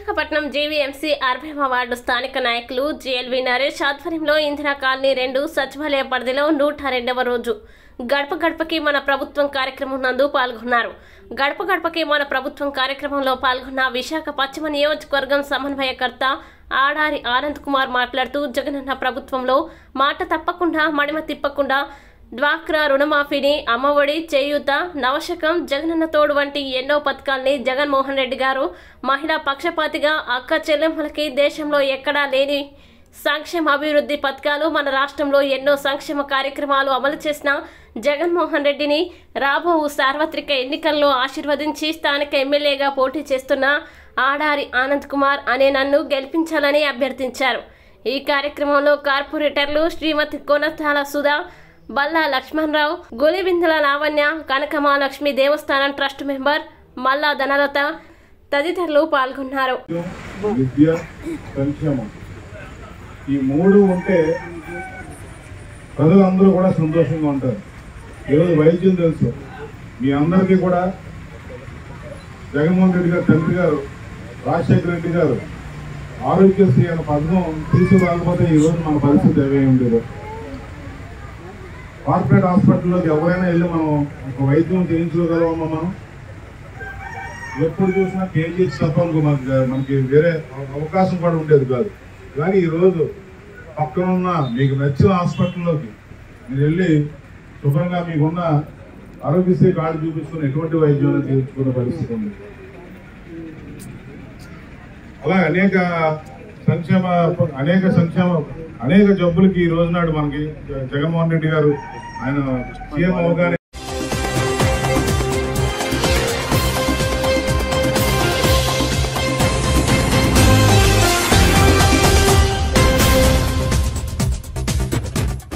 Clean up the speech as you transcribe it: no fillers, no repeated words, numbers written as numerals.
Visakhapatnam GVMC 60వ ward స్థానిక నాయకులు జేఎల్వి నరేష్ ఆధ్వర్యంలో ఇందిరా కాలనీ 2 సచివాలయ పరిధిలో 102వ రోజు గడప గడపకి మన ప్రభుత్వం కార్యక్రమం నందు పాల్గొన్నారు. గడప గడపకి మన ప్రభుత్వం కార్యక్రమంలో పాల్గొన్న విశాఖ పశ్చిమ నియోజకవర్గం సమన్వయకర్త ఆడారి ఆనంద్ కుమార్ మాట్లాడుతూ జగనన్న ప్రభుత్వంలో మాట తప్పకుండా మడిమ తిప్పకుండా డ్వాక్రా రుణమాఫీని, అమ్మఒడి, చేయూత, నవశకం, జగనన్న తోడు వంటి ఎన్నో పథకాల్ని జగన్మోహన్ రెడ్డి గారు మహిళా పక్షపాతిగా అక్క చెల్లెమ్మలకి దేశంలో ఎక్కడా లేని సంక్షేమ అభివృద్ధి పథకాలు మన రాష్ట్రంలో ఎన్నో సంక్షేమ కార్యక్రమాలు అమలు చేసిన జగన్మోహన్ రెడ్డిని రాబో సార్వత్రిక ఎన్నికల్లో ఆశీర్వదించి స్థానిక ఎమ్మెల్యేగా పోటీ చేస్తున్న ఆడారి ఆనంద్ కుమార్ అనే నన్ను గెలిపించాలని అభ్యర్థించారు. ఈ కార్యక్రమంలో కార్పొరేటర్లు శ్రీమతి కొనతాల సుధా, బల్లా లక్ష్మణరావు, గొలిబిందుల లావణ్య, కనకమహాలక్ష్మి దేవస్థానం ట్రస్ట్ మెంబర్ మల్లా ధనలత తదితరులు పాల్గొన్నారు. విద్య, సంక్షేమం ఈ మూడు ఉంటే ప్రజలందరూ కూడా సంతోషంగా ఉంటారు. ఈరోజు వైద్యం తెలుసు మీ అందరికీ కూడా. జగన్మోహన్ రెడ్డి గారు తండ్రి గారు రాజశేఖర రెడ్డి గారు ఆరోగ్యశ్రీ అనే పథకం తీసుకురాకపోతే ఈరోజు మన పరిస్థితి ఏమేమి ఉండేది. కార్పొరేట్ హాస్పిటల్లోకి ఎవరైనా వెళ్ళి మనం ఒక వైద్యం చేయించుకోగలమమ్మా. మనం ఎప్పుడు చూసినా కేజీహెచ్ తప్ప మనకి వేరే అవకాశం కూడా ఉండేది కాదు. కానీ ఈరోజు పక్కన ఉన్న మీకు నచ్చిన హాస్పిటల్లోకి మీరు వెళ్ళి శుభ్రంగా మీకున్న ఆరోగ్యశ్రీ కార్డు చూపించుకుని ఎటువంటి వైద్యం చేయించుకునే పరిస్థితి ఉంది. అలా అనేక జబ్బులకి ఈ రోజు నాడు మనకి జగన్మోహన్ రెడ్డి గారు ఆయన సీఎం అవగానే